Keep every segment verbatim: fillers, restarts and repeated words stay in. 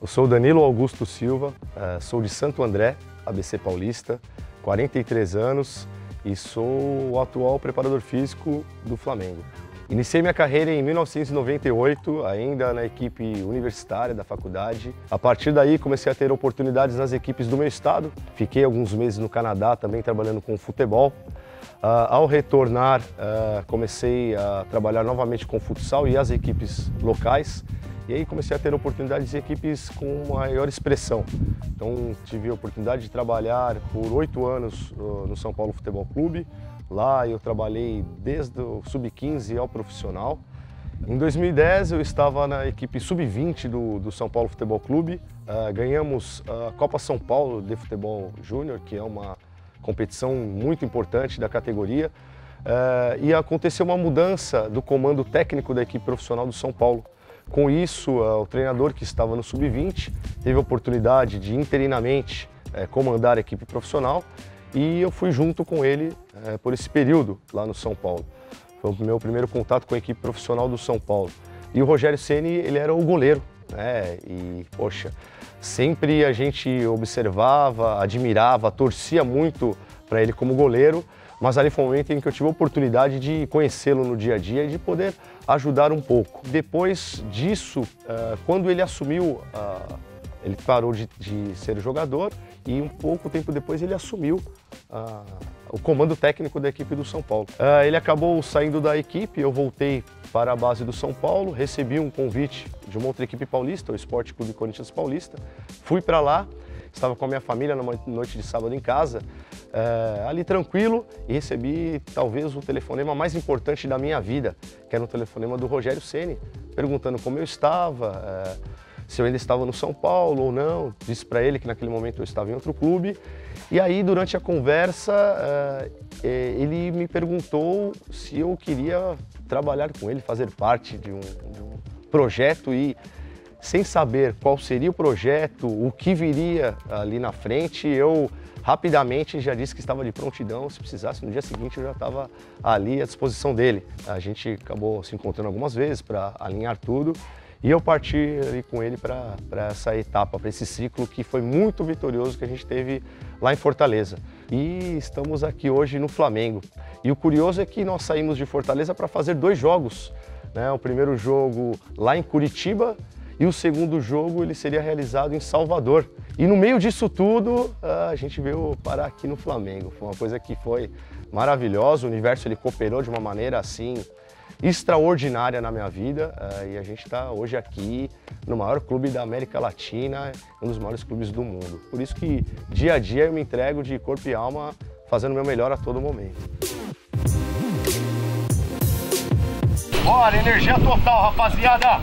Eu sou Danilo Augusto Silva, sou de Santo André, A B C Paulista, quarenta e três anos e sou o atual preparador físico do Flamengo. Iniciei minha carreira em mil novecentos e noventa e oito, ainda na equipe universitária da faculdade. A partir daí comecei a ter oportunidades nas equipes do meu estado. Fiquei alguns meses no Canadá também trabalhando com futebol. Uh, ao retornar, uh, comecei a trabalhar novamente com futsal e as equipes locais. E aí comecei a ter oportunidades de equipes com maior expressão. Então tive a oportunidade de trabalhar por oito anos uh, no São Paulo Futebol Clube. Lá eu trabalhei desde o sub quinze ao profissional. Em dois mil e dez eu estava na equipe sub vinte do, do São Paulo Futebol Clube. Uh, ganhamos a Copa São Paulo de Futebol Júnior, que é uma competição muito importante da categoria. Uh, e aconteceu uma mudança do comando técnico da equipe profissional do São Paulo. Com isso, uh, o treinador que estava no sub vinte teve a oportunidade de interinamente uh, comandar a equipe profissional e eu fui junto com ele uh, por esse período lá no São Paulo. Foi o meu primeiro contato com a equipe profissional do São Paulo. E o Rogério Ceni, ele era o goleiro, né? E, poxa, sempre a gente observava, admirava, torcia muito para ele como goleiro, mas ali foi um momento em que eu tive a oportunidade de conhecê-lo no dia a dia e de poder ajudar um pouco. Depois disso, quando ele assumiu, ele parou de, de ser jogador e um pouco tempo depois ele assumiu o comando técnico da equipe do São Paulo. Ele acabou saindo da equipe, eu voltei para a base do São Paulo, recebi um convite de uma outra equipe paulista, o Esporte Clube Corinthians Paulista, fui para lá. Estava com a minha família numa noite de sábado em casa, é, ali tranquilo, e recebi talvez o telefonema mais importante da minha vida, que era um telefonema do Rogério Ceni, perguntando como eu estava, é, se eu ainda estava no São Paulo ou não. Disse para ele que naquele momento eu estava em outro clube. E aí, durante a conversa, é, ele me perguntou se eu queria trabalhar com ele, fazer parte de um, de um projeto e... Sem saber qual seria o projeto, o que viria ali na frente, eu rapidamente já disse que estava de prontidão. Se precisasse, no dia seguinte eu já estava ali à disposição dele. A gente acabou se encontrando algumas vezes para alinhar tudo e eu parti ali com ele para essa etapa, para esse ciclo que foi muito vitorioso que a gente teve lá em Fortaleza. E estamos aqui hoje no Flamengo. E o curioso é que nós saímos de Fortaleza para fazer dois jogos, né? O primeiro jogo lá em Curitiba, e o segundo jogo ele seria realizado em Salvador. E no meio disso tudo, a gente veio parar aqui no Flamengo. Foi uma coisa que foi maravilhosa, o universo ele cooperou de uma maneira assim extraordinária na minha vida. E a gente está hoje aqui no maior clube da América Latina, um dos maiores clubes do mundo. Por isso que dia a dia eu me entrego de corpo e alma, fazendo o meu melhor a todo momento. Bora, energia total, rapaziada!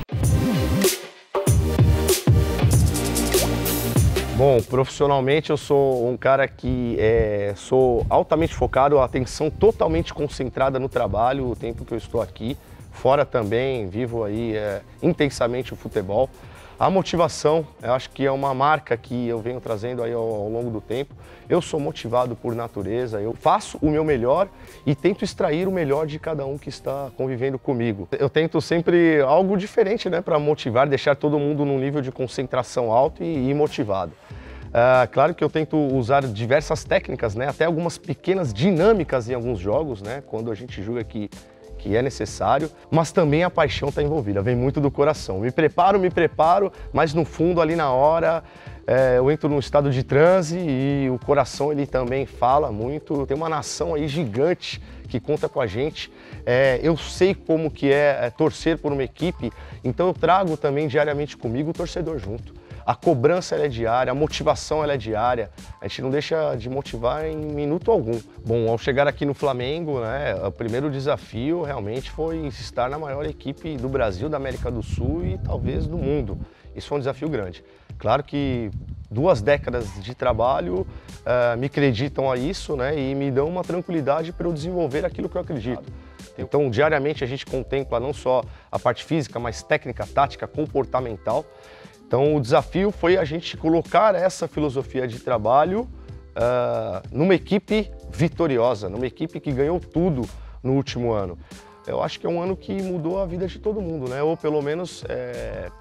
Bom, profissionalmente eu sou um cara que é, sou altamente focado, a atenção totalmente concentrada no trabalho, o tempo que eu estou aqui. Fora também, vivo aí é, intensamente o futebol. A motivação, eu acho que é uma marca que eu venho trazendo aí ao, ao longo do tempo. Eu sou motivado por natureza, eu faço o meu melhor e tento extrair o melhor de cada um que está convivendo comigo. Eu tento sempre algo diferente, né, para motivar, deixar todo mundo num nível de concentração alto e, e motivado. Uh, claro que eu tento usar diversas técnicas, né, até algumas pequenas dinâmicas em alguns jogos, né, quando a gente julga que que é necessário, mas também a paixão está envolvida, vem muito do coração. Me preparo, me preparo, mas no fundo, ali na hora, é, eu entro num estado de transe e o coração ele também fala muito. Tem uma nação aí gigante que conta com a gente. É, eu sei como que é, é torcer por uma equipe, então eu trago também diariamente comigo o torcedor junto. A cobrança ela é diária, a motivação ela é diária, a gente não deixa de motivar em minuto algum. Bom, ao chegar aqui no Flamengo, né, o primeiro desafio realmente foi estar na maior equipe do Brasil, da América do Sul e talvez do mundo. Isso foi um desafio grande. Claro que duas décadas de trabalho uh, me acreditam a isso, né, e me dão uma tranquilidade para eu desenvolver aquilo que eu acredito. Então, diariamente a gente contempla não só a parte física, mas técnica, tática, comportamental. Então o desafio foi a gente colocar essa filosofia de trabalho uh, numa equipe vitoriosa, numa equipe que ganhou tudo no último ano. Eu acho que é um ano que mudou a vida de todo mundo, né? Ou pelo menos é,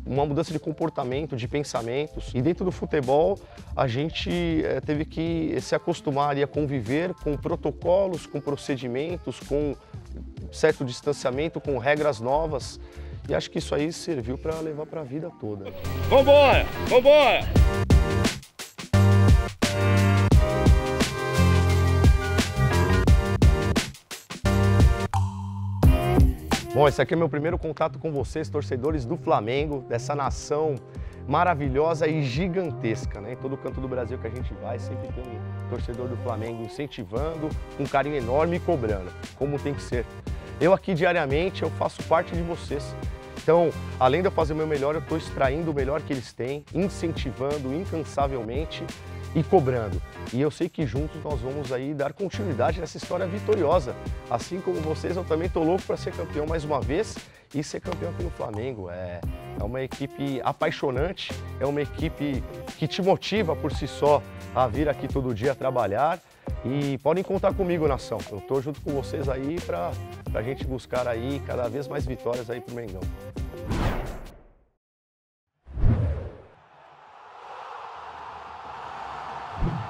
uma mudança de comportamento, de pensamentos. E dentro do futebol, a gente é, teve que se acostumar ali a conviver com protocolos, com procedimentos, com certo distanciamento, com regras novas. E acho que isso aí serviu para levar para a vida toda. Vambora! Vambora! Bom, esse aqui é meu primeiro contato com vocês, torcedores do Flamengo, dessa nação maravilhosa e gigantesca, né? Em todo canto do Brasil que a gente vai, sempre tem um torcedor do Flamengo incentivando, com um carinho enorme e cobrando, como tem que ser. Eu aqui diariamente, eu faço parte de vocês. Então, além de eu fazer o meu melhor, eu estou extraindo o melhor que eles têm, incentivando incansavelmente e cobrando. E eu sei que juntos nós vamos aí dar continuidade nessa história vitoriosa. Assim como vocês, eu também estou louco para ser campeão mais uma vez e ser campeão aqui no Flamengo. É, é uma equipe apaixonante, é uma equipe que te motiva por si só a vir aqui todo dia trabalhar. E podem contar comigo, nação. Eu estou junto com vocês aí para a gente buscar aí cada vez mais vitórias aí pro Mengão. You